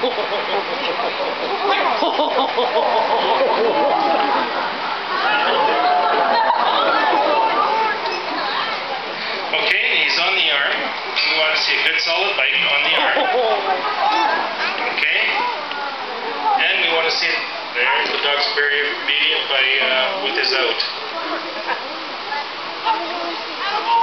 Okay, he's on the arm. We want to see a good solid bite on the arm. Okay, and we want to see it there. The dog's very obedient by with his out.